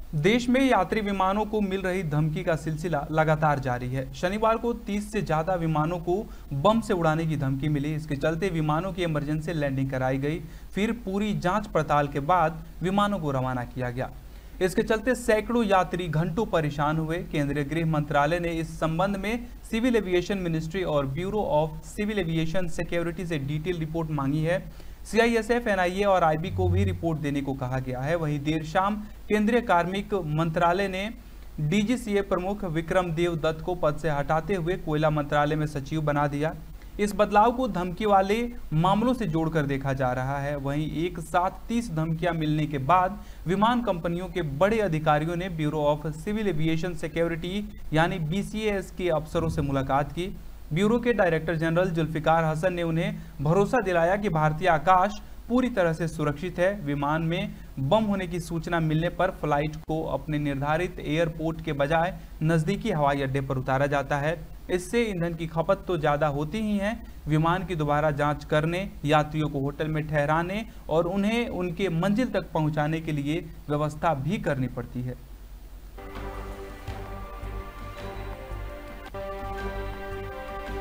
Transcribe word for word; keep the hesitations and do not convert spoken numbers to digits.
देश में यात्री विमानों को मिल रही धमकी का सिलसिला लगातार जारी है। शनिवार को तीस से ज्यादा विमानों को बम से उड़ाने की धमकी मिली। इसके चलते विमानों की इमरजेंसी लैंडिंग कराई गई, फिर पूरी जांच पड़ताल के बाद विमानों को रवाना किया गया। इसके चलते सैकड़ों यात्री घंटों परेशान हुए। केंद्रीय गृह मंत्रालय ने इस संबंध में सिविल एविएशन मिनिस्ट्री और bureau of civil aviation security से डिटेल रिपोर्ट मांगी है। सीआईएसएफ, एनआईए और आईबी को भी रिपोर्ट देने को कहा गया है। वहीं देर शाम केंद्रीय कार्मिक मंत्रालय ने डीजीसीए प्रमुख विक्रम देव दत्त को पद से हटाते हुए कोयला मंत्रालय में सचिव बना दिया। इस बदलाव को धमकी वाले मामलों से जोड़कर देखा जा रहा है। वहीं एक साथ तीस धमकियां मिलने के बाद विमान कंपनियों के बड़े अधिकारियों ने bureau of civil aviation security यानी बीसीएएस के अफसरों से मुलाकात की। ब्यूरो के डायरेक्टर जनरल जुल्फिकार हसन ने उन्हें भरोसा दिलाया कि भारतीय आकाश पूरी तरह से सुरक्षित है। विमान में बम होने की सूचना मिलने पर फ्लाइट को अपने निर्धारित एयरपोर्ट के बजाय नजदीकी हवाई अड्डे पर उतारा जाता है। इससे ईंधन की खपत तो ज्यादा होती ही है, विमान की दोबारा जांच करने, यात्रियों को होटल में ठहराने और उन्हें उनके मंजिल तक पहुंचाने के लिए व्यवस्था भी करनी पड़ती है।